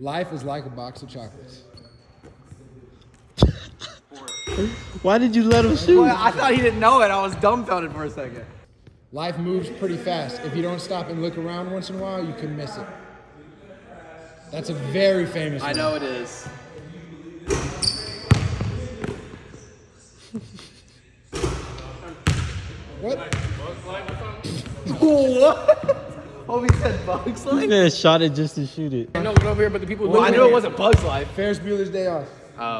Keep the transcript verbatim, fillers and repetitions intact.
Life is like a box of chocolates. Why did you let him shoot? Boy, I thought he didn't know it. I was dumbfounded for a second. Life moves pretty fast. If you don't stop and look around once in a while, you can miss it. That's a very famous I one. know it is. What? What? Oh, he said Bugs Life? This man shot it just to shoot it. I know, over here, but the people. Well, I knew it wasn't Bugs Life. Ferris Bueller's Day Off.